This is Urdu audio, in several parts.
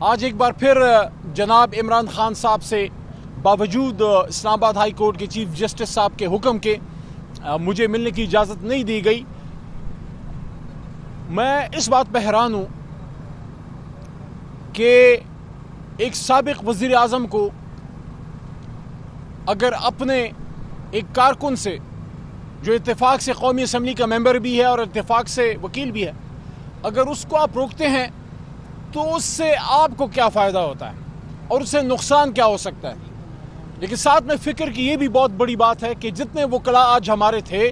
आज एक बार फिर जनाब इमरान खान साहब से बावजूद इस्लामाबाद हाई कोर्ट के चीफ जस्टिस साहब के हुक्म के मुझे मिलने की इजाज़त नहीं दी गई। मैं इस बात पर हैरान हूँ कि एक साबिक वज़ीर आज़म को अगर अपने एक कारकुन से, जो इत्तेफाक से कौमी असम्बली का मेंबर भी है और इत्तेफाक से वकील भी है, अगर उसको आप रोकते हैं तो उससे आपको क्या फ़ायदा होता है और उससे नुकसान क्या हो सकता है। लेकिन साथ में फ़िक्र की ये भी बहुत बड़ी बात है कि जितने वकला आज हमारे थे,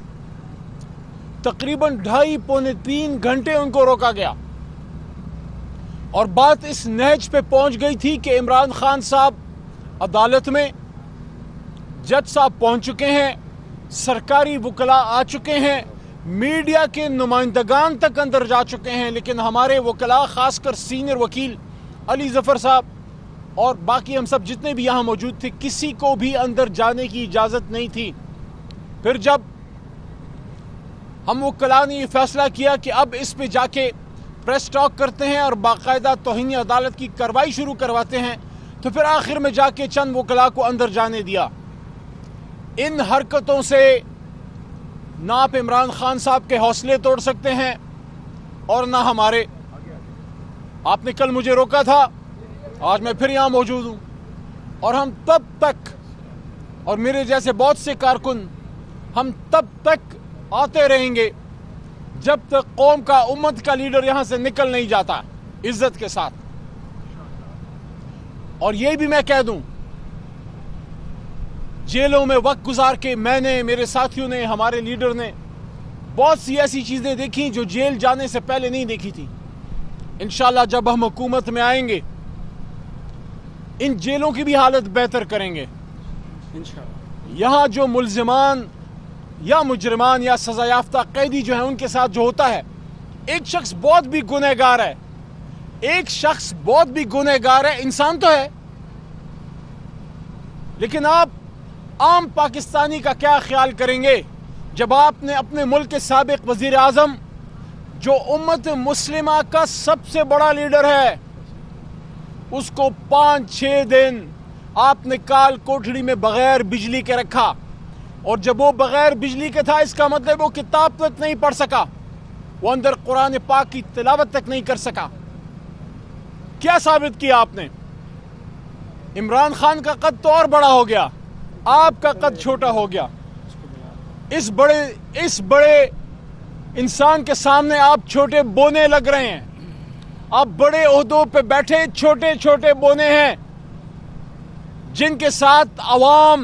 तकरीबन 2.5-3 घंटे उनको रोका गया और बात इस नहज पे पहुंच गई थी कि इमरान खान साहब अदालत में, जज साहब पहुंच चुके हैं, सरकारी वकला आ चुके हैं, मीडिया के नुमाइंदगान तक अंदर जा चुके हैं, लेकिन हमारे वकला खासकर सीनियर वकील अली ज़फ़र साहब और बाकी हम सब जितने भी यहाँ मौजूद थे, किसी को भी अंदर जाने की इजाज़त नहीं थी। फिर जब हम वकला ने ये फैसला किया कि अब इस पे जाके प्रेस टॉक करते हैं और बाकायदा तौहीन अदालत की कार्रवाई शुरू करवाते हैं, तो फिर आखिर में जाके चंद वकला को अंदर जाने दिया। इन हरकतों से ना आप इमरान खान साहब के हौसले तोड़ सकते हैं और ना हमारे। आपने कल मुझे रोका था, आज मैं फिर यहाँ मौजूद हूँ और हम तब तक, और मेरे जैसे बहुत से कारकुन, हम तब तक आते रहेंगे जब तक कौम का, उम्मत का लीडर यहाँ से निकल नहीं जाता इज्जत के साथ। और ये भी मैं कह दूं, जेलों में वक्त गुजार के मैंने, मेरे साथियों ने, हमारे लीडर ने बहुत सी ऐसी चीज़ें देखी जो जेल जाने से पहले नहीं देखी थी। इंशाल्लाह जब हम हुकूमत में आएंगे, इन जेलों की भी हालत बेहतर करेंगे इंशाल्लाह। यहाँ जो मुल्जिमान या मुजरिमान या सजा याफ्ता कैदी जो है, उनके साथ जो होता है, एक शख्स बहुत भी गुनहगार है, एक शख्स बहुत भी गुनहगार है, इंसान तो है, लेकिन आप आम पाकिस्तानी का क्या ख्याल करेंगे जब आपने अपने मुल्क के साबिक वजीर आज़म, जो उम्मत मुस्लिमा का सबसे बड़ा लीडर है, उसको 5-6 दिन आपने काल कोठड़ी में बगैर बिजली के रखा। और जब वो बगैर बिजली के था, इसका मतलब वो किताब तक नहीं पढ़ सका, वो अंदर कुरान पाक की तिलावत तक नहीं कर सका। क्या साबित किया आपने? इमरान खान का कद तो और बड़ा हो गया, आपका कद छोटा हो गया। इस बड़े इंसान के सामने आप छोटे बोने लग रहे हैं। आप बड़े ओहदों पे बैठे छोटे छोटे बोने हैं, जिनके साथ आवाम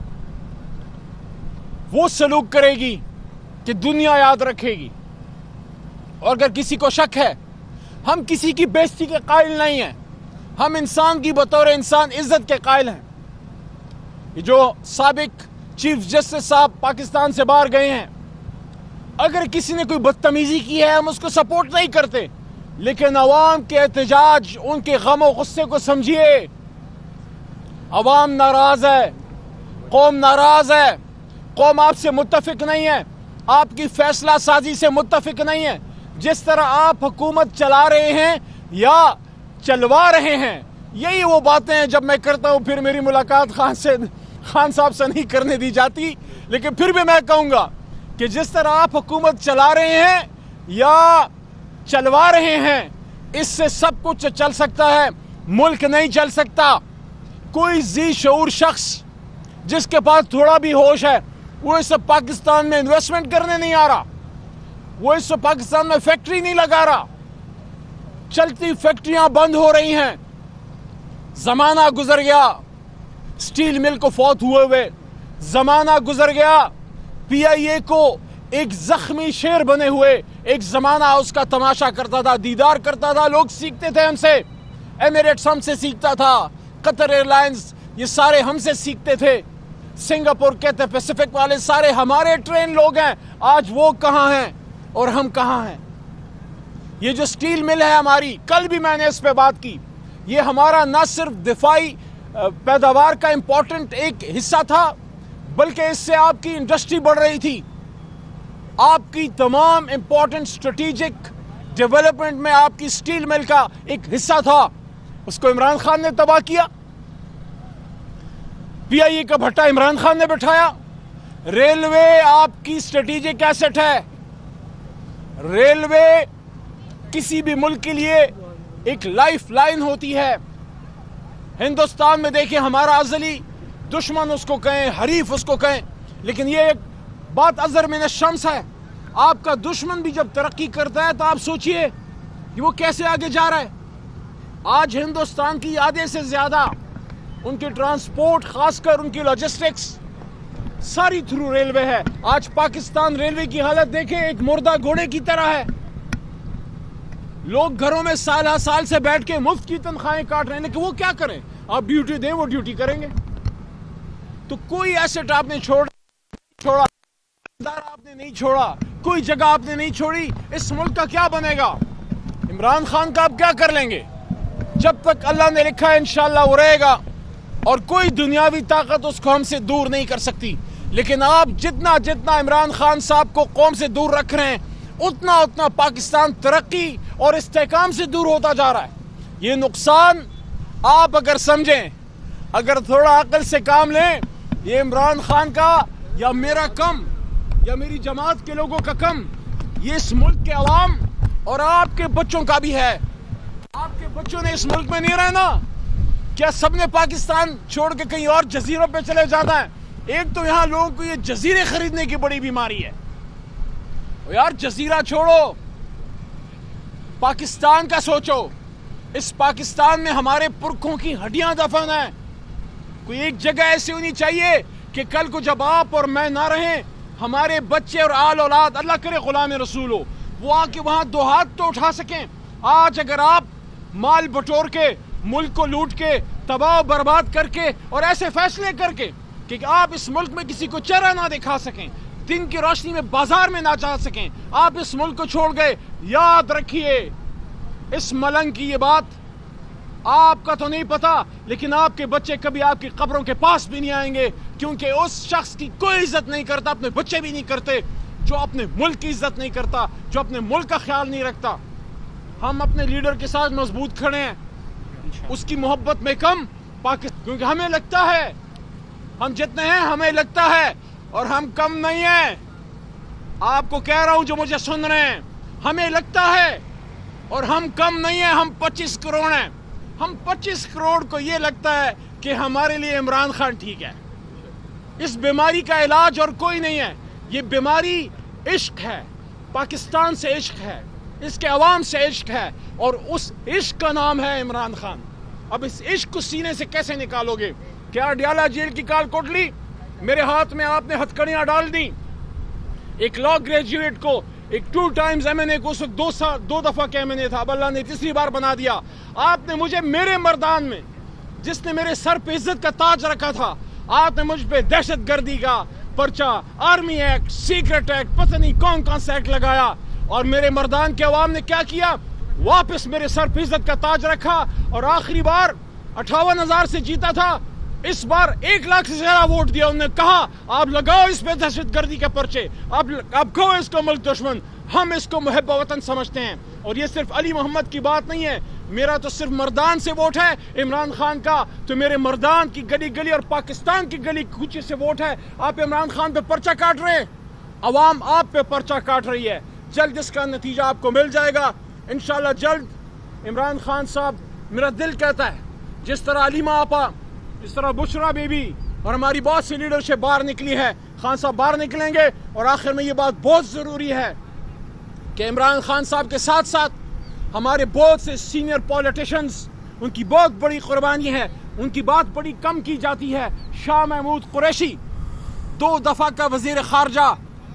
वो सलूक करेगी कि दुनिया याद रखेगी। और अगर किसी को शक है, हम किसी की बेइज्जती के कायल नहीं हैं, हम इंसान की बतौर इंसान इज्जत के कायल हैं। ये जो साबिक चीफ जस्टिस साहब पाकिस्तान से बाहर गए हैं, अगर किसी ने कोई बदतमीजी की है, हम उसको सपोर्ट नहीं करते, लेकिन अवाम के एहतजाज, उनके गम और गुस्से को समझिए। अवाम नाराज है, कौम नाराज है, कौम आपसे मुत्तफिक नहीं है, आपकी फैसला साजी से मुत्तफिक नहीं है। जिस तरह आप हुकूमत चला रहे हैं या चलवा रहे हैं, यही वो बातें हैं जब मैं करता हूं फिर मेरी मुलाकात खान साहब से नहीं करने दी जाती, लेकिन फिर भी मैं कहूंगा कि जिस तरह आप हुकूमत चला रहे हैं या चलवा रहे हैं, इससे सब कुछ चल सकता है, मुल्क नहीं चल सकता। कोई जी शऊर शख्स जिसके पास थोड़ा भी होश है, वो इस पाकिस्तान में इन्वेस्टमेंट करने नहीं आ रहा, वो इस पाकिस्तान में फैक्ट्री नहीं लगा रहा। चलती फैक्ट्रियां बंद हो रही हैं। जमाना गुजर गया स्टील मिल को फौत हुए, जमाना गुजर गया PIA को एक जख्मी शेर बने हुए। एक जमाना उसका तमाशा करता था, दीदार करता था, लोग सीखते थे हमसे। एमिरेट्स हमसे सीखता था, कतर एयरलाइंस, ये सारे हमसे सीखते थे। सिंगापुर कहते पैसिफिक वाले सारे हमारे ट्रेन लोग हैं। आज वो कहाँ हैं और हम कहाँ हैं? ये जो स्टील मिल है हमारी, कल भी मैंने इस पे बात की, ये हमारा न सिर्फ दिफाई पैदावार का इंपॉर्टेंट एक हिस्सा था, बल्कि इससे आपकी इंडस्ट्री बढ़ रही थी। आपकी तमाम इंपॉर्टेंट स्ट्रेटेजिक डेवलपमेंट में आपकी स्टील मिल का एक हिस्सा था। اس کو عمران خان نے تباہ کیا، پی آئی اے کا بھٹا عمران خان نے بٹھایا۔ ریلوے آپ کی اسٹریٹجک ایسٹ ہے۔ ریلوے کسی بھی ملک کے لیے ایک لائف لائن ہوتی ہے۔ ہندوستان میں دیکھیں، ہمارا ازلی دشمن اس کو کہیں، حریف اس کو کہیں، لیکن یہ ایک بات ازر من الشمس ہے۔ آپ کا دشمن بھی جب ترقی کرتا ہے تو آپ سوچئے کہ وہ کیسے آگے جا رہا ہے۔ آج ہندوستان کی آدھے سے زیادہ ان کی ٹرانسپورٹ، خاص کر ان کی لاجسٹکس، ساری تھرو ریلوے ہے۔ آج پاکستان ریلوے کی حالت دیکھیں، ایک مردہ گھوڑے کی طرح ہے۔ لوگ گھروں میں سالہ سال سے بیٹھ کے مفت کی تنخواہیں کاٹ رہے ہیں، لیکن وہ کیا کریں؟ آپ ڈیوٹی دیں، وہ ڈیوٹی کریں گے۔ تو کوئی ایسٹ آپ نے چھوڑا، آپ نے نہیں چھوڑا، کوئی جگہ آپ نے نہیں چھوڑی۔ اس ملک کا کیا بنے گا؟ عمران خان کا آپ کیا کر لیں گے؟ جب تک اللہ نے لکھا ہے انشاءاللہ وہ رہے گا، اور کوئی دنیاوی طاقت اس کو ہم سے دور نہیں کر سکتی۔ لیکن آپ جتنا عمران خان صاحب کو قوم سے دور رکھ رہے ہیں، اتنا پاکستان ترقی اور استحکام سے دور ہوتا جا رہا ہے۔ یہ نقصان آپ اگر سمجھیں، اگر تھوڑا عقل سے کام لیں، یہ عمران خان کا یا میرا کم یا میری جماعت کے لوگوں کا کم، یہ اس ملک کے عوام اور آپ کے بچوں کا بھی ہے۔ آپ کے بچوں نے اس ملک میں نہیں رہنا۔ کیا سب نے پاکستان چھوڑ کے کہیں اور جزیروں پہ چلے جانا ہے؟ ایک تو یہاں لوگوں کو یہ جزیرے خریدنے کی بڑی بیماری ہے۔ یار جزیرہ چھوڑو، پاکستان کا سوچو۔ اس پاکستان میں ہمارے پرکھوں کی ہڈیاں دفن ہیں۔ کوئی ایک جگہ ایسی ہونی چاہیے کہ کل کو جب آپ اور میں نہ رہیں، ہمارے بچے اور آل اولاد، اللہ کرے غلام رسول ہو، وہ آ کے وہاں دو ہاتھ تو اٹھا سکیں۔ آج اگر آپ مال بٹور کے، ملک کو لوٹ کے، تباہ و برباد کر کے، اور ایسے فیصلے کر کے کہ آپ اس ملک میں کسی کو چہرہ نہ دکھا سکیں، دن کی روشنی میں بازار میں نہ جا سکیں، آپ اس ملک کو چھوڑ گئے، یاد رکھیے اس ملنگ کی یہ بات، آپ کا تو نہیں پتا، لیکن آپ کے بچے کبھی آپ کی قبروں کے پاس بھی نہیں آئیں گے، کیونکہ اس شخص کی کوئی عزت نہیں کرتا، اپنے بچے بھی نہیں کرتے، جو اپنے ملک کی عزت نہیں کرتا، جو اپنے ملک کا خیال نہیں رکھتا۔ ہم اپنے لیڈر کے ساتھ مضبوط کھڑے ہیں، اس کی محبت میں کم، کیونکہ ہمیں لگتا ہے ہم جتنے ہیں، ہمیں لگتا ہے، اور ہم کم نہیں ہیں۔ آپ کو کہہ رہا ہوں جو مجھے سن رہے ہیں، ہمیں لگتا ہے اور ہم کم نہیں ہیں۔ ہم 25 کروڑ ہیں۔ ہم 25 کروڑ کو یہ لگتا ہے کہ ہمارے لیے عمران خان ٹھیک ہے۔ اس بیماری کا علاج اور کوئی نہیں ہے۔ یہ بیماری عشق ہے، پاکستان سے عشق ہے، اس کے عوام سے عشق ہے، اور اس عشق کا نام ہے عمران خان۔ اب اس عشق کو سینے سے کیسے نکالو گے؟ کیا اڈیالہ جیل کی کال کوٹ لی؟ میرے ہاتھ میں آپ نے ہتھکڑیاں ڈال دیں۔ ایک لا گریجویٹ کو، ایک 2 ٹائمز M.A کو، اس وقت 2 دفعہ کے M.A تھا، اب اللہ نے تیسری بار بنا دیا۔ آپ نے مجھے میرے مردان میں، جس نے میرے سر پہ عزت کا تاج رکھا تھا، آپ نے مجھ پہ دہشت گردی کا پرچہ، آرمی ایکٹ، سیکرٹ ایکٹ، پتہ نہیں کون سا ایکٹ لگایا، اور میرے مردان کے عوام نے کیا کیا؟ واپس میرے سر پہ عزت کا تاج رکھا، اور آخری بار 58,000 سے جیتا تھا، اس بار 1 لاکھ سے زیادہ ووٹ دیا۔ انہوں نے کہا آپ لگاؤ اس پہ دہشت گردی کے پرچے، اب کہو اس کو ملک دشمن۔ ہم اس کو محب وطن سمجھتے ہیں، اور یہ صرف علی محمد کی بات نہیں ہے، میرا تو صرف مردان سے ووٹ ہے، عمران خان کا تو میرے مردان کی گلی گلی اور پاکستان کی گلی کوچے سے ووٹ ہے۔ آپ عمران خان پہ پرچہ کاٹ رہے ہیں، عوام آپ پہ پرچہ کاٹ رہی ہے، جلد اس کا نتیجہ آپ کو مل جائے گا انشاءاللہ۔ جلد عمران خان صاحب، میرا دل کہتا ہے جس طرح علیمہ آپا، جس طرح بشرا بی بی اور ہماری بہت سی لیڈرشپ باہر نکلی ہے، خان صاحب باہر نکلیں گے۔ اور آخر میں یہ بات بہت ضروری ہے کہ عمران خان صاحب کے ساتھ ساتھ ہمارے بہت سے سینئر پولیٹیشنز، ان کی بہت بڑی قربانی ہے، ان کی بات بڑی کم کی جاتی ہے۔ شاہ محمود قریشی 2 دفعہ کا وزیر خارجہ،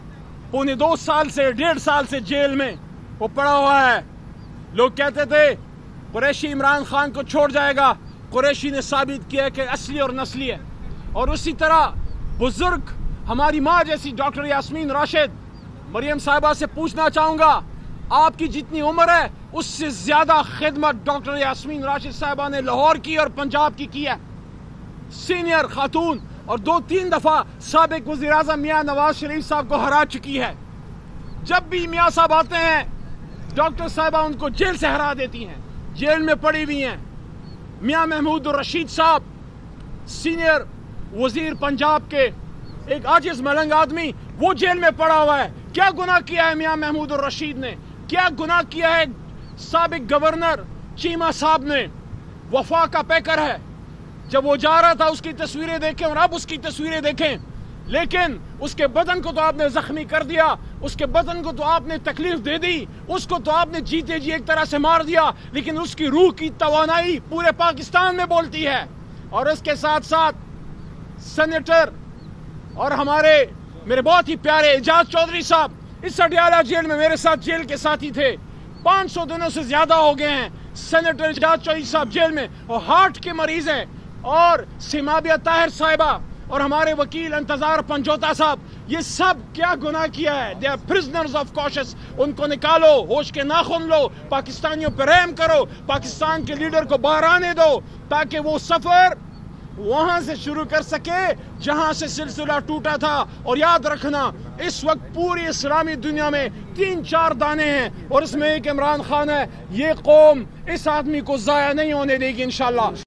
1.25 سال سے 1.5 سال سے جیل میں وہ پڑا ہوا ہے۔ لوگ کہتے تھے قریشی عمران خان کو چھوڑ جائے گا، قریشی نے ثابت کیا کہ اصلی اور نسلی ہے۔ اور اسی طرح بزرگ ہماری ماں جیسی ڈاکٹر یاسمین راشد، مریم صاحبہ سے پوچھنا چاہوں گا، آپ کی جتنی عمر ہے اس سے زیادہ خدمت ڈاکٹر یاسمین راشد صاحبہ نے لاہور کی اور پنجاب کی ہے۔ سینئر خاتون، اور 2-3 دفعہ سابق وزیر اعظم میاں نواز شریف صاحب کو ہرا چکی ہے۔ جب بھی میاں صاحب آتے ہیں، ڈاکٹر صاحبہ ان کو جیل سے ہرا دیتی ہیں، جیل میں پڑی ہوئی ہیں۔ میاں محمود الرشید صاحب سینئر وزیر پنجاب کے ایک عاجز ملنگ آدمی وہ جیل میں پڑا ہوا ہے. کیا گناہ کیا ہے میاں محمود الرشید نے؟ کیا گناہ کیا ہے سابق گورنر چیمہ صاحب نے؟ وفا کا پیکر ہے. جب وہ جا رہا تھا اس کی تصویریں دیکھیں اور اب اس کی تصویریں دیکھیں. لیکن اس کے بدن کو تو آپ نے زخمی کر دیا, اس کے بدن کو تو آپ نے تکلیف دے دی, اس کو تو آپ نے جیتے جی ایک طرح سے مار دیا, لیکن اس کی روح کی توانائی پورے پاکستان میں بولتی ہے. اور اس کے ساتھ ساتھ سینیٹر اور میرے بہت ہی پیارے اعجاز چودھری صاحب اس اڈیالہ جیل میں میرے ساتھ جیل کے ساتھی تھے. 500 دنوں سے زیادہ ہو گئے ہیں سینیٹر اعجاز چودھری صاحب جیل میں, اور ہارٹ کے مریض ہیں. اور سیمابیہ طاہر صاحبہ اور ہمارے وکیل انتظار پنجوتا صاحب, یہ سب کیا گناہ کیا ہے؟ they are prisoners of conscience. ان کو نکالو, ہوش کے ناخن لو, پاکستانیوں پر رحم کرو, پاکستان کے لیڈر کو باہر آنے دو تاکہ وہ سفر وہاں سے شروع کر سکے جہاں سے سلسلہ ٹوٹا تھا. اور یاد رکھنا اس وقت پوری اسلامی دنیا میں 3-4 دانے ہیں اور اس میں ایک عمران خان ہے. یہ قوم اس آدمی کو ضائع نہیں ہونے دے گی انشاءاللہ.